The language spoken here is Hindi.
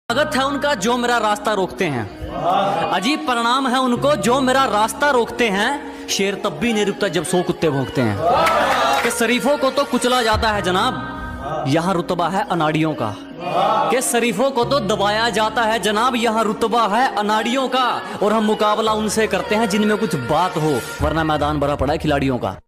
स्वागत है उनका जो मेरा रास्ता रोकते हैं। अजीब परिणाम है उनको जो मेरा रास्ता रोकते हैं। शेर तब भी नहीं रुकता जब 100 कुत्ते भौंकते हैं। कि शरीफों को तो कुचला जाता है जनाब, यहाँ रुतबा है अनाड़ियों का। कि शरीफों को तो दबाया जाता है जनाब, यहाँ रुतबा है अनाड़ियों का। और हम मुकाबला उनसे करते हैं जिनमें कुछ बात हो, वरना मैदान भरा पड़ा है खिलाड़ियों का।